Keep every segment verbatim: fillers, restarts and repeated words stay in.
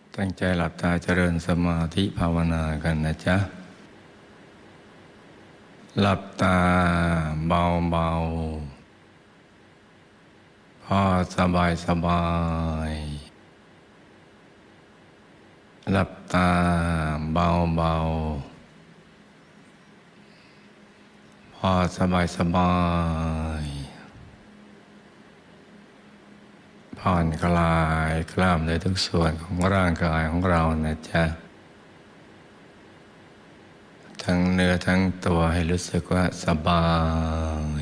ตั้งใจหลับตาเจริญสมาธิภาวนากันนะจ๊ะหลับตาเบาๆพอสบายสบายหลับตาเบาๆพอสบายสบายผ่อนคลายกล้ามเนื้อทุกส่วนของร่างกายของเรานะจ๊ะทั้งเนื้อทั้งตัวให้รู้สึกว่าสบาย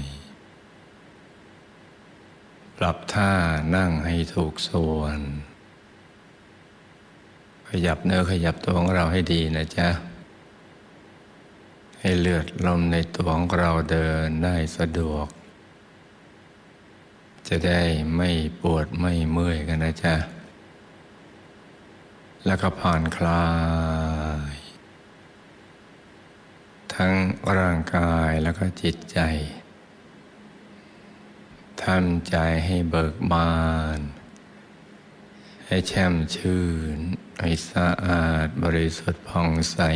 ปรับท่านั่งให้ถูกส่วนขยับเนื้อขยับตัวของเราให้ดีนะจ๊ะให้เลือดลมในตัวของเราเดินได้สะดวกจะได้ไม่ปวดไม่เมื่อยกันนะจ๊ะแล้วก็ผ่อนคลายทั้งร่างกายแล้วก็จิตใจทำใจให้เบิกบานให้แช่มชื่นให้สะอาดบริสุทธิ์ผ่องใส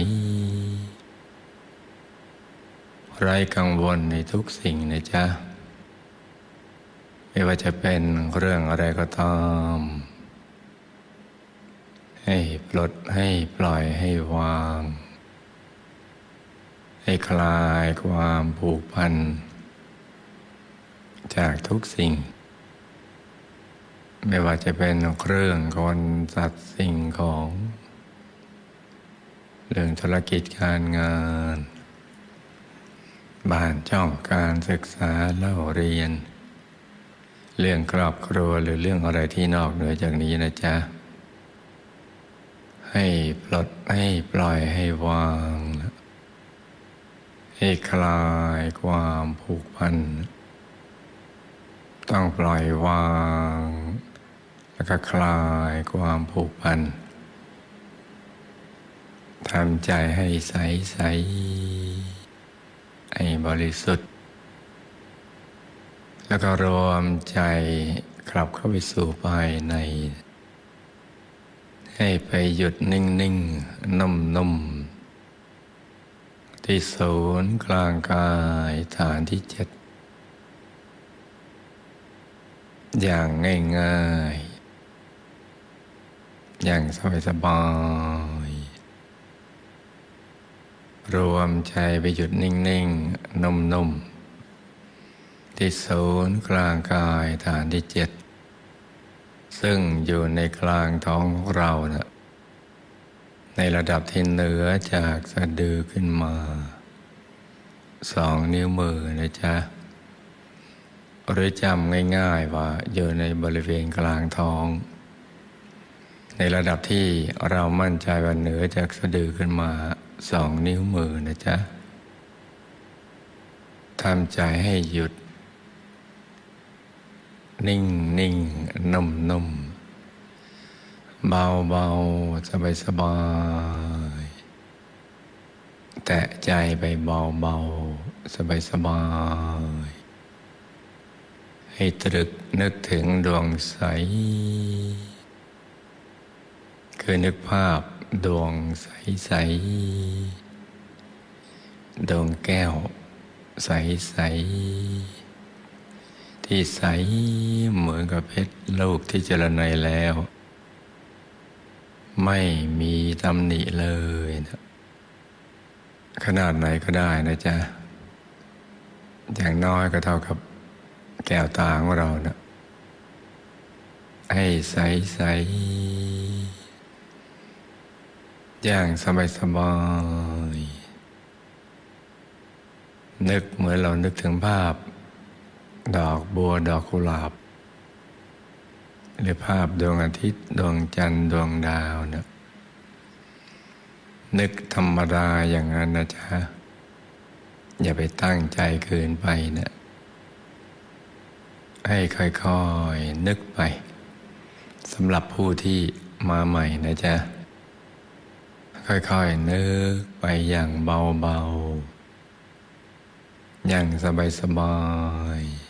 ไร้กังวลในทุกสิ่งนะจ๊ะไม่ว่าจะเป็นเรื่องอะไรก็ตามให้ปลดให้ปล่อยให้วางให้คลายความผูกพันจากทุกสิ่งไม่ว่าจะเป็นเรื่องคนสัตว์สิ่งของเรื่องธุรกิจการงานบ้านช่องการศึกษาเล่าเรียนเรื่องครอบครัวหรือเรื่องอะไรที่นอกเหนือจากนี้นะจ๊ะให้ปลดให้ปล่อยให้วางให้คลายความผูกพันต้องปล่อยวางแล้วก็คลายความผูกพันทำใจให้ใสใสให้บริสุทธิ์แล้วก็รวมใจกลับเข้าไปสู่ภายในให้ไปหยุดนิ่งๆนุ่มๆที่ศูนย์กลางกายฐานที่เจ็ดอย่างง่ายๆอย่างสบายๆรวมใจไปหยุดนิ่งๆนุ่มๆที่ศูนย์กลางกายฐานที่เจ็ดซึ่งอยู่ในกลางท้องของเรานะในระดับที่เหนือจากสะดือขึ้นมาสองนิ้วมือนะจ๊ะหรือจำง่ายๆว่าอยู่ในบริเวณกลางท้องในระดับที่เรามั่นใจว่าเหนือจากสะดือขึ้นมาสองนิ้วมือนะจ๊ะทำใจให้หยุดนิ่งนิ่งนุ่มนุ่มเบาเบาสบายสบายแตะใจไปเบาเบาสบายสบายให้ตรึกนึกถึงดวงใสคือนึกภาพดวงใสใสดวงแก้วใสใสที่ใสเหมือนกับเพชรลูกที่เจริญแล้วไม่มีตำหนิเลยนะขนาดไหนก็ได้นะจ๊ะอย่างน้อยก็เท่ากับแก้วตาของเรานะให้ใสใสอย่างสบายสบายนึกเหมือนเรานึกถึงภาพดอกบัวดอกกุหลาบหรือภาพดวงอาทิตย์ดวงจันทร์ดวงดาวนะนึกธรรมดาอย่างนั้นนะจ๊ะอย่าไปตั้งใจเกินไปนะให้ค่อยๆนึกไปสำหรับผู้ที่มาใหม่นะจ๊ะค่อยๆนึกไปอย่างเบาๆอย่างสบายๆ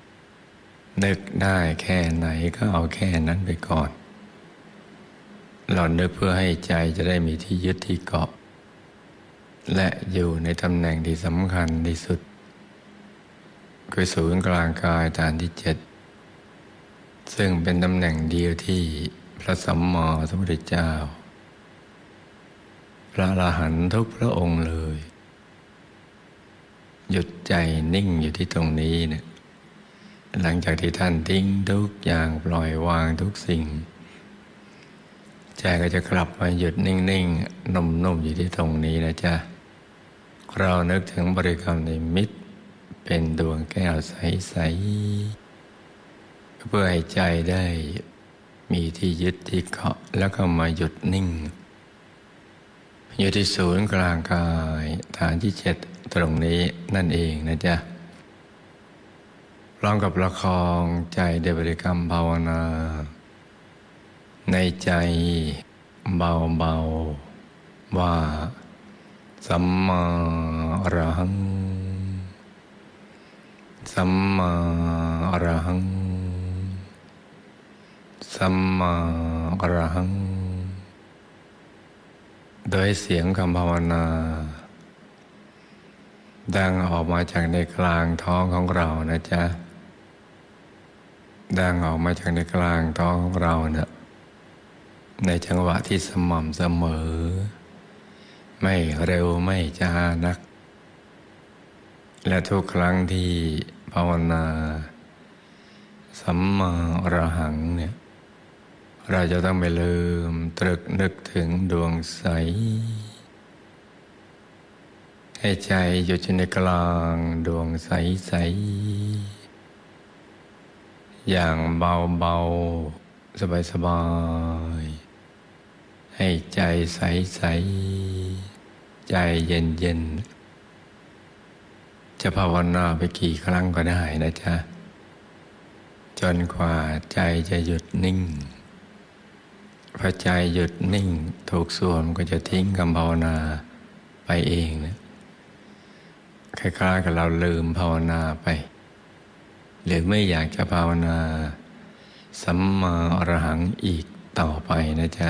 นึกได้แค่ไหนก็เอาแค่นั้นไปก่อนเรานึกเพื่อให้ใจจะได้มีที่ยึดที่เกาะและอยู่ในตำแหน่งที่สำคัญที่สุดคือศูนย์กลางกายฐานที่เจ็ดซึ่งเป็นตำแหน่งเดียวที่พระสัมมาสัมพุทธเจ้าพระอรหันต์ทุกพระองค์เลยหยุดใจนิ่งอยู่ที่ตรงนี้เนี่ยหลังจากที่ท่านทิ้งทุกอย่างปล่อยวางทุกสิ่งใจก็จะกลับมาหยุดนิ่งๆนุ่มๆอยู่ที่ตรงนี้นะจ๊ะเรานึกถึงบริกรรมนิมิตเป็นดวงแก้วใสๆเพื่อให้ใจได้มีที่ยึดที่เกาะแล้วก็มาหยุดนิ่งอยู่ที่ศูนย์กลางกายฐานที่เจ็ดตรงนี้นั่นเองนะจ๊ะพร้อมกับประคองใจด้วยบริกรรมภาวนาในใจเบาๆว่าสัมมาอรหังสัมมาอรหังสัมมาอรหังโดยเสียงคำภาวนาดังออกมาจากในกลางท้องของเรานะจ๊ะดังออกมาจากในกลางท้องของเราเนี่ยในจังหวะที่สม่ำเสมอไม่เร็วไม่ช้านักและทุกครั้งที่ภาวนาสัมมาอรหังเนี่ยเราจะต้องไม่ลืมตรึกนึกถึงดวงใสให้ใจอยู่ในกลางดวงใสๆอย่างเบาๆสบายๆให้ใจใสๆใจเย็นๆจะภาวนาไปกี่ครั้งก็ได้นะจ๊ะจนกว่าใจจะหยุดนิ่งพอใจหยุดนิ่งถูกส่วนก็จะทิ้งคำภาวนาไปเองนะคล้ายๆกับเราลืมภาวนาไปหรือไม่อยากจะภาวนาสัมมาอรหังอีกต่อไปนะจ๊ะ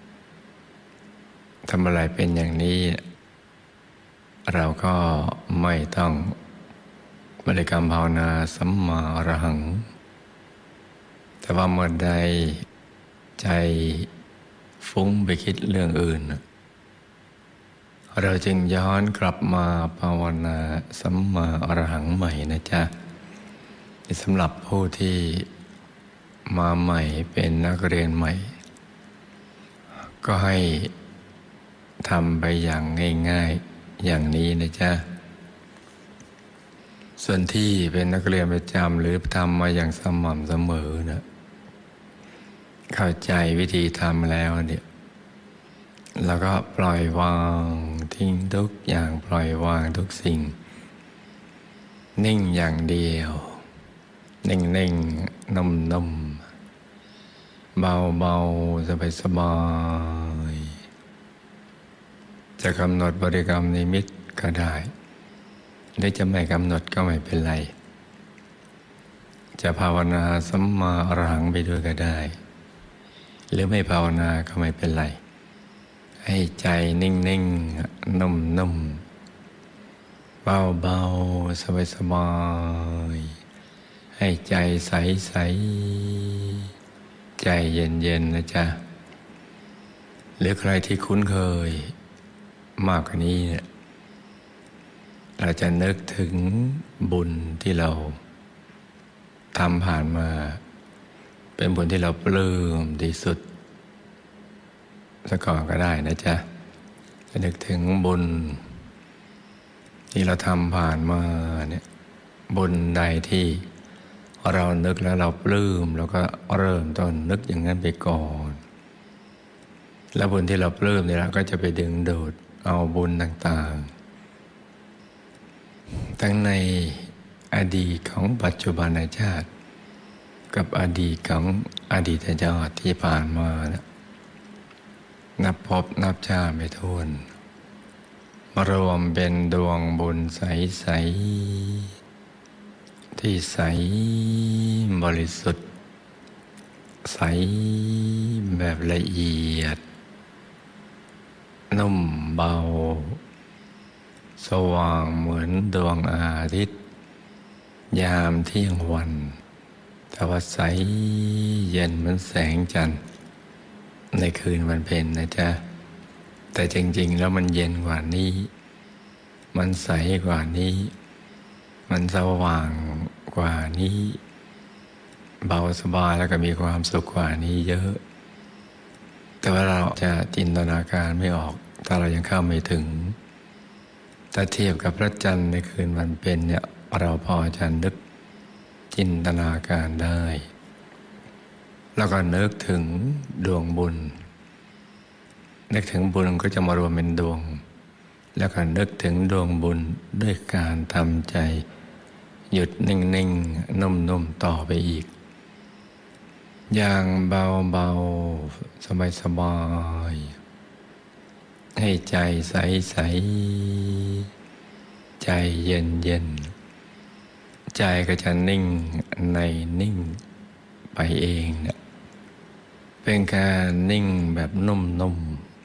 ทำอะไรเป็นอย่างนี้เราก็ไม่ต้องบริกรรมภาวนาสัมมาอรหังแต่ว่าเมื่อใดใจฟุ้งไปคิดเรื่องอื่นเราจึงย้อนกลับมาภาวนาสัมมาอรหังใหม่นะจ๊ะสำหรับผู้ที่มาใหม่เป็นนักเรียนใหม่ก็ให้ทำไปอย่างง่ายๆอย่างนี้นะจ๊ะส่วนที่เป็นนักเรียนประจำหรือทำมาอย่างสม่ำเสมอนะเข้าใจวิธีทำแล้วเนี่ยแล้วก็ปล่อยวางทิ้งทุกอย่างปล่อยวางทุกสิ่งนิ่งอย่างเดียวนิ่งนิ่งนุ่มนุ่มเบาเบาสบายสบายจะกำหนดบริกรรมนิมิตก็ได้หรือจะไม่กำหนดก็ไม่เป็นไรจะภาวนาสัมมาอรหังไปด้วยก็ได้หรือไม่ภาวนาก็ไม่เป็นไรให้ใจนิ่งนิ่งนุ่มนุ่มเบาเบาสบายสบายให้ใจใสใสใจเย็นเย็นนะจ๊ะหรือใครที่คุ้นเคยมากกว่านี้เนี่ยเราจะนึกถึงบุญที่เราทำผ่านมาเป็นบุญที่เราปลื้มที่สุดสักก่อนก็ได้นะจ๊ะจะนึกถึงบุญที่เราทำผ่านมาเนี่ยบุญใดที่เรานึกแล้วเราปลื้มแล้วก็เริ่มต้นนึกอย่างนั้นไปก่อนแล้วบุญที่เราปลื้มเนี่ยเราก็จะไปดึงดูดเอาบุญต่างๆทั้งในอดีตของปัจจุบันชาติกับอดีตของอดีตชาติที่ผ่านมานะนับพบนับชาติไม่ถ้วนมารวมเป็นดวงบุญใสๆที่ใสบริสุทธิ์ใสแบบละเอียดนุ่มเบาสว่างเหมือนดวงอาทิตย์ยามเที่ยงวันแต่ว่าใสเย็นเหมือนแสงจันทร์ในคืนวันเพ็ญนะจ๊ะแต่จริงๆแล้วมันเย็นกว่านี้มันใสกว่านี้มันสว่างกว่านี้เบาสบายแล้วก็มีความสุขกว่านี้เยอะแต่ว่าเราจะจินตนาการไม่ออกถ้าเรายังเข้าไม่ถึงถ้าเทียบกับพระจันทร์ในคืนวันเพ็ญเนี่ยเราพอจะนึกจินตนาการได้แล้วก็นึกถึงดวงบุญนึกถึงบุญก็จะมารวมเป็นดวงแล้วก็นึกถึงดวงบุญด้วยการทำใจหยุดนิ่งๆนุ่มๆต่อไปอีกอย่างเบาๆสบายๆให้ใจใสๆใจเย็นๆใจก็จะนิ่งในนิ่งไปเองเนี่ยเป็นการนิ่งแบบนุ่ม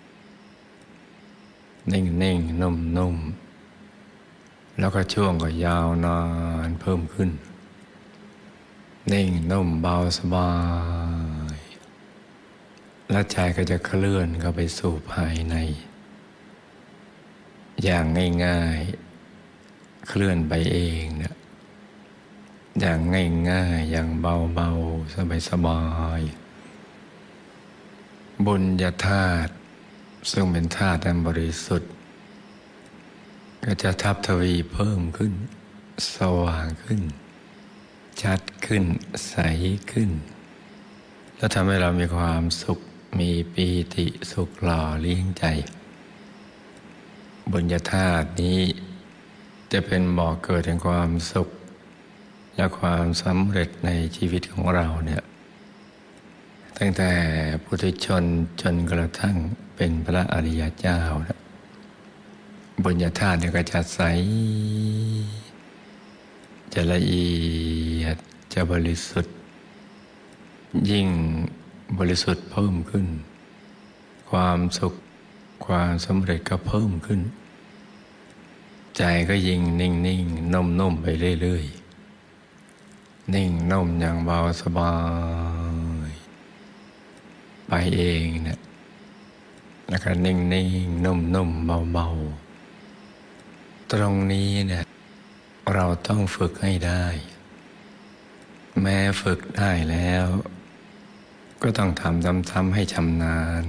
ๆนิ่งๆนุ่มๆแล้วก็ช่วงก็ยาวนานเพิ่มขึ้นนิ่งนุ่มเบาสบายและใจก็จะเคลื่อนเข้าไปสู่ภายในอย่างง่ายๆเคลื่อนไปเองเนี่ยอย่างง่ายๆอย่างเบาๆสบายๆบุญญาธาตุซึ่งเป็นธาตุอันบริสุทธิ์ก็จะทับทวีเพิ่มขึ้นสว่างขึ้นชัดขึ้นใสขึ้นแล้วทำให้เรามีความสุขมีปีติสุขหล่อเลี้ยงใจบุญญาธาตุนี้จะเป็นบ่อเกิดแห่งความสุขและความสำเร็จในชีวิตของเราเนี่ยตั้งแต่ปุถุชนจนกระทั่งเป็นพระอริยเจ้านะบุญญาธาตุเนี่ยก็จะใสจะละเอียดจะบริสุทธิ์ยิ่งบริสุทธิ์เพิ่มขึ้นความสุขความสำเร็จก็เพิ่มขึ้นใจก็ยิ่งนิ่งนิ่งนุ่มนุ่มไปเรื่อยๆนิ่งนุ่มอย่างเบาสบายไปเองเนี่ยแล้วก็นิ่งนิ่งนุ่มนุ่มเบาเบาตรงนี้เนี่ยเราต้องฝึกให้ได้แม้ฝึกได้แล้วก็ต้องทำซ้ำๆให้ชำนาญ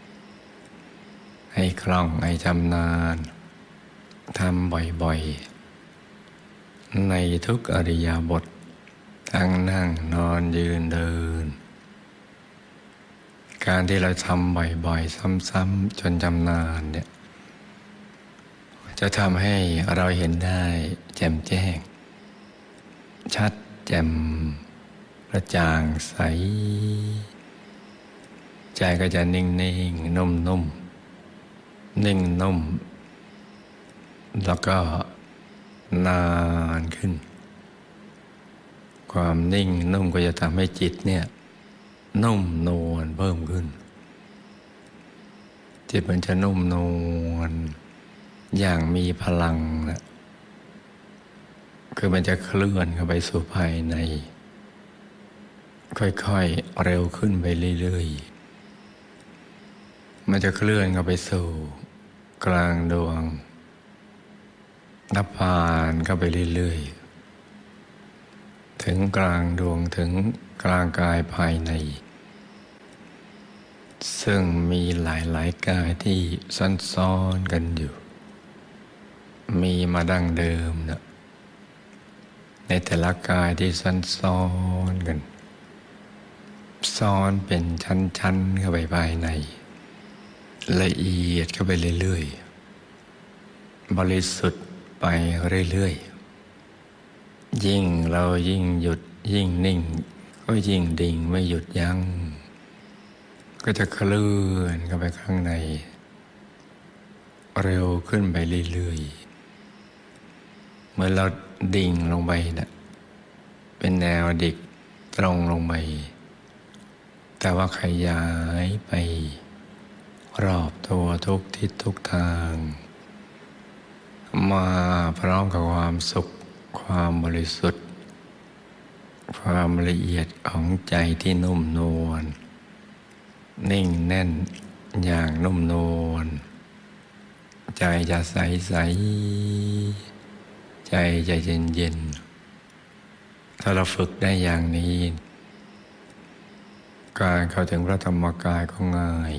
ให้คล่องให้ชำนาญทำบ่อยๆในทุกอริยบททั้งนั่งนอนยืนเดินการที่เราทำบ่อยๆซ้ำๆจนชำนาญเนี่ยจะทำให้เราเห็นได้แจ่มแจ้งชัดแจ่มกระจ่างใสใจก็จะนิ่งนิ่งนุ่มนุ่มนิ่งนุ่มแล้วก็นานขึ้นความนิ่งนุ่มก็จะทำให้จิตเนี่ยนุ่มนวลเพิ่มขึ้นจิตมันจะนุ่มนวลอย่างมีพลังนะคือมันจะเคลื่อนเข้าไปสู่ภายในค่อยๆเร็วขึ้นไปเรื่อยๆมันจะเคลื่อนเข้าไปสู่กลางดวงนับผ่านเข้าไปเรื่อยๆถึงกลางดวงถึงกลางกายภายในซึ่งมีหลายๆกายที่ซ้อนๆกันอยู่มีมาดั้งเดิมนะในแต่ละกายที่ซ้อนๆกันซ้อนเป็นชั้นๆเข้าไปภายในละเอียดเข้าไปเรื่อยๆบริสุทธิ์ไปเรื่อยๆยิ่งเรายิ่งหยุดยิ่งนิ่งก็ยิ่งดิ่งไม่หยุดยั้งก็จะเคลื่อนเข้าไปข้างในเร็วขึ้นไปเรื่อยๆเมื่อเราดิ่งลงไปนะเป็นแนวดิ่งตรงลงไปแต่ว่าขยายไปรอบตัวทุกทิศทุกทาง มาพร้อมกับความสุขความบริสุทธิ์ความละเอียดของใจที่นุ่มนวลนิ่งแน่นอย่างนุ่มนวลใจจะใสใสใจจะเย็นเย็นถ้าเราฝึกได้อย่างนี้การเข้าถึงพระธรรมกายก็ง่าย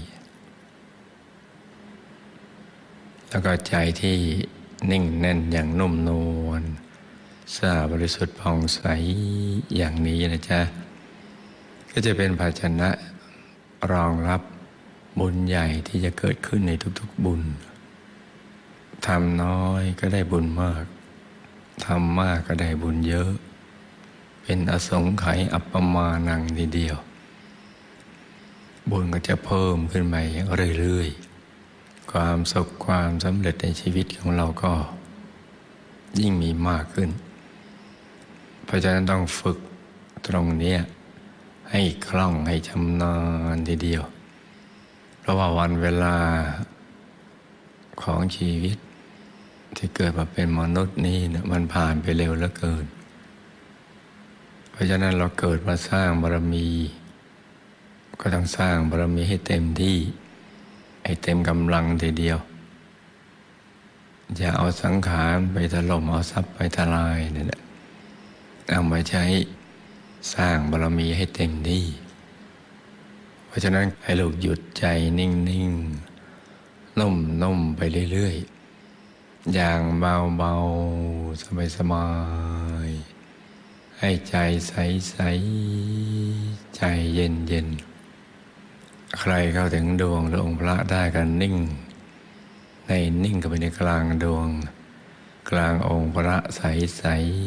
แล้วก็ใจที่นิ่งแน่นอย่างนุ่มนวลสะอาดบริสุทธิ์ผ่องใสอย่างนี้นะจ๊ะก็จะเป็นภาชนะรองรับบุญใหญ่ที่จะเกิดขึ้นในทุกๆบุญทำน้อยก็ได้บุญมากทำมากก็ได้บุญเยอะเป็นอสงไขยอัปปมานังทีเดียวบุญก็จะเพิ่มขึ้นไปเรื่อยๆความสุขความสำเร็จในชีวิตของเราก็ยิ่งมีมากขึ้นเพราะฉะนั้นต้องฝึกตรงนี้ให้คล่องให้ชำนาญทีเดียวเพราะว่าวันเวลาของชีวิตที่เกิดมาเป็นมนุษย์นี้เนี่ยมันผ่านไปเร็วเหลือเกินเพราะฉะนั้นเราเกิดมาสร้างบารมีก็ต้องสร้างบารมีให้เต็มที่ให้เต็มกำลังทีเดียวอย่าเอาสังขารไปถล่มเอาทรัพย์ไปทลายนี่แหละเอามาใช้สร้างบารมีให้เต็มที่เพราะฉะนั้นให้ลูกหยุดใจนิ่งๆนุ่มๆไปเรื่อยๆอย่างเบาๆสบายๆให้ใจใสๆใจเย็นๆใครเข้าถึงดวงหรือองค์พระได้กันนิ่งในนิ่งกับไปในกลางดวงกลางองค์พระใส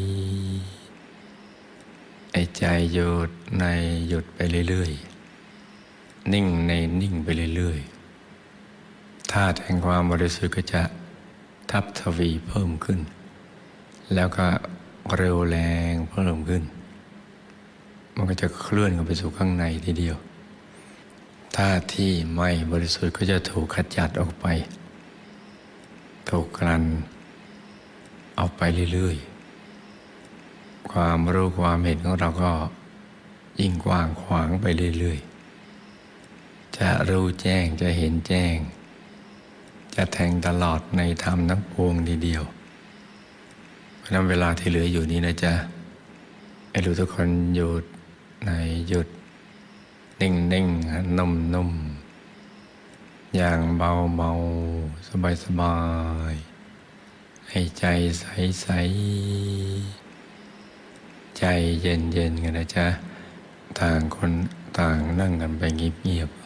ๆไอ้ใจหยุดในหยุดไปเรื่อยๆนิ่งในนิ่งไปเรื่อยๆธาตุแห่งความบริสุทธิ์ก็จะทับทวีเพิ่มขึ้นแล้วก็เร็วแรงเพิ่มขึ้นมันก็จะเคลื่อนกันไปสู่ข้างในทีเดียวธาตุที่ไม่บริสุทธิ์ก็จะถูกขจัดออกไปถูกกลั่นออกไปเรื่อยๆความรู้ความเห็นของเราก็ยิ่งกว้างขวางไปเรื่อยๆจะรู้แจ้งจะเห็นแจ้งจะแทงตลอดในธรรมทั้งปวงทีเดียวเพราะนั้นเวลาที่เหลืออยู่นี้นะจ๊ะให้รู้ทุกคนหยุดในหยุดนิ่งนิ่งนุ่มนุ่มอย่างเบาเบาสบายสบายให้ใจใสใสใจเย็นเย็นกันนะจ๊ะต่างคนต่างนั่งกันไปเงียบๆ